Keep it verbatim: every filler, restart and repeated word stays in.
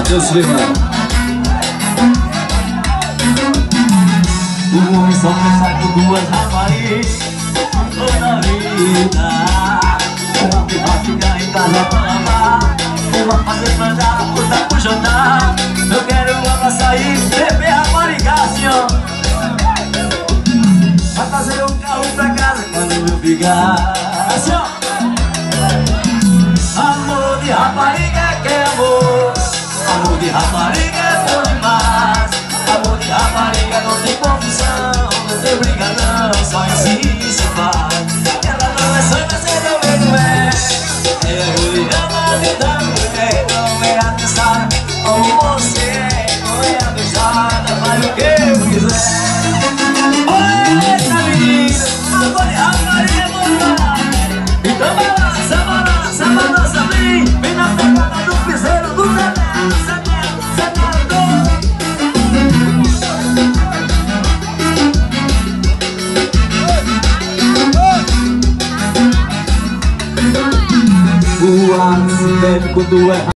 Matheus Lima. O homem só pensa por duas raparigas toda vida. Uma pra ficar em casa pra amar, uma fazer plantar, outra pro jantar. Eu quero uma pra sair, beber rapariga assim, ó. Vai fazer um carro pra casa quando eu ficar assim, ó. Amor de rapariga que é amor, amor de rapariga é bom demais. Amor de rapariga não tem confusão, não tem briga não, só insiste e faz. Ela não é sonha, você também não é. É Juliana de da mulher, não é atestada. Como você é, não é abusada, faz o que eu quiser. Olha essa menina, amor de rapariga é bom demais. Então balança, balança, balança bem, vem na pegada do piseiro do Zanello, Zanello, Zanello. O ar se bebe quando é